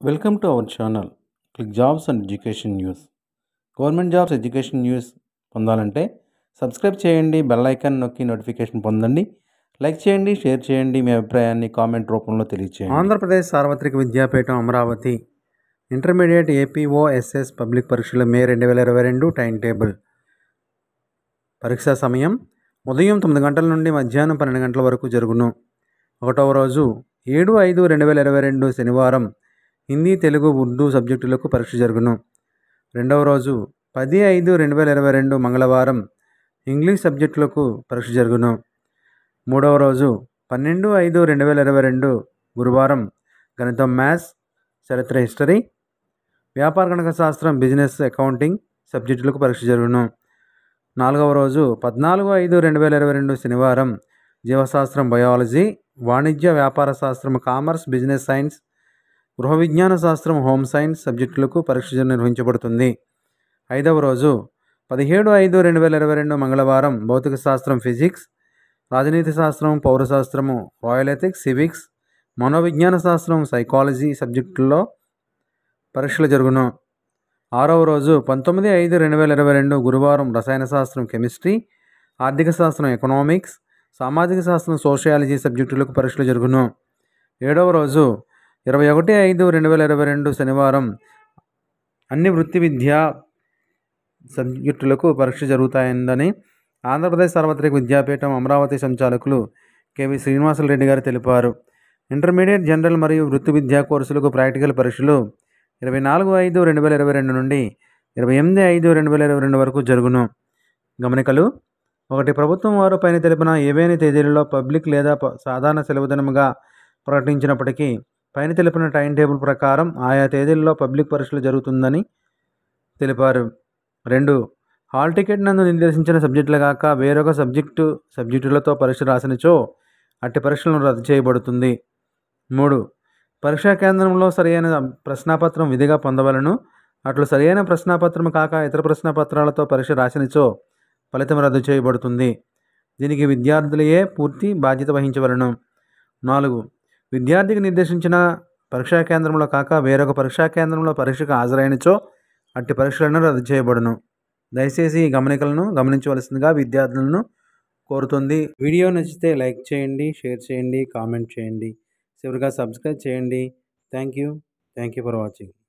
Welcome to our channel. Click Jobs and Education News. Government jobs education news పొందాలంటే subscribe చేయండి, bell icon నొక్కి notification పొందండి. Like చేయండి, share చేయండి, మీ అభిప్రాయాన్ని కామెంట్ రూపంలో తెలియచేయండి. ఆంధ్రప్రదేశ్ సార్వత్రిక విద్యాపీఠం అమరావతి ఇంటర్మీడియట్ ఏపీఓఎస్ఎస్ పబ్లిక్ పరీక్షలు మే 2022 టైం టేబుల్. పరీక్షా సమయం ఉదయం 9 గంటల నుండి మధ్యాహ్నం 12 గంటల వరకు జరుగును. 1వ రోజు 7/5/2022 శనివారం హిందీ, తెలుగు, ఉర్దూ సబ్జెక్టులకు పరీక్ష జరుగును. 2వ రోజు 10/5/2022 మంగళవారం ఇంగ్లీష్ సబ్జెక్టులకు పరీక్ష జరుగును. 3వ రోజు 12/5/2022 గురువారం గణితం, మ్యాథ్స్, చరిత్ర, హిస్టరీ, వ్యాపార గణక శాస్త్రం, బిజినెస్, అకౌంటింగ్ సబ్జెక్టులకు పరీక్ష జరుగును. 4వ రోజు 14/5/2022 శనివారం జీవశాస్త్రం, బయాలజీ, వాణిజ్య వ్యాపార శాస్త్రం, కామర్స్, బిజినెస్ సైన్స్, గృహ విజ్ఞాన శాస్త్రం, హోమ్ సైన్స్ సబ్జెక్టులకు పరీక్ష నిర్వహించబడుతుంది. 5వ రోజు 17/5/2022 మంగళవారం భౌతిక శాస్త్రం, ఫిజిక్స్, రాజనీతి శాస్త్రం, పౌరశాస్త్రము, రాయల్ ఎథిక్స్, సివిక్స్, మనోవిజ్ఞాన శాస్త్రం, సైకాలజీ సబ్జెక్టుల్లో పరీక్షలు జరుగును. 6వ రోజు 19/5/2022 గురువారం రసాయన శాస్త్రం, కెమిస్ట్రీ, ఆర్థిక శాస్త్రం, ఎకనామిక్స్, సామాజిక శాస్త్రం, సోషియాలజీ సబ్జెక్టులకు పరీక్షలు జరుగును. 7వ రోజు 21/5/2022 శనివారం అన్ని వృత్తి విద్యా సబ్జెక్టులకు పరీక్ష జరుగుతాయిందని ఆంధ్రప్రదేశ్ సార్వత్రిక విద్యాపీఠం అమరావతి సంచాలకులు కెవి శ్రీనివాసరెడ్డి గారు తెలిపారు. ఇంటర్మీడియట్, జనరల్ మరియు వృత్తి విద్యా కోర్సులకు ప్రాక్టికల్ పరీక్షలు 24/5/2022 నుండి 28/5/2022 వరకు జరుగును. గమనికలు: 1. ప్రభుత్వం వారు పైన తెలిపిన ఏవైనా తేదీలలో పబ్లిక్ లేదా సాధారణ సెలవు దినముగా ప్రకటించినప్పటికీ పైన తెలిపిన టైం టేబుల్ ప్రకారం ఆయా తేదీలలో పబ్లిక్ పరీక్షలు జరుగుతుందని తెలిపారు. 2. హాల్ టికెట్ నందు నిర్దేశించిన సబ్జెక్టులు కాక వేరొక సబ్జెక్టులతో పరీక్ష రాసినచో అట్టి పరీక్షలను రద్దు చేయబడుతుంది. 3. పరీక్షా కేంద్రంలో సరియైన ప్రశ్నాపత్రం విధిగా పొందవలను. అట్లు సరియైన ప్రశ్నాపత్రం కాక ఇతర ప్రశ్నాపత్రాలతో పరీక్ష రాసినచో ఫలితం రద్దు చేయబడుతుంది. దీనికి విద్యార్థులయే పూర్తి బాధ్యత వహించవలను. 4. విద్యార్థికి నిర్దేశించిన పరీక్షా కేంద్రంలో కాక వేరొక పరీక్షా కేంద్రంలో పరీక్షకు హాజరైనచో అట్టి పరీక్షలను రద్దు చేయబడును. దయచేసి ఈ గమనికలను గమనించవలసిందిగా విద్యార్థులను కోరుతుంది. వీడియో నచ్చితే లైక్ చేయండి, షేర్ చేయండి, కామెంట్ చేయండి, చివరిగా సబ్స్క్రైబ్ చేయండి. Thank you for watching.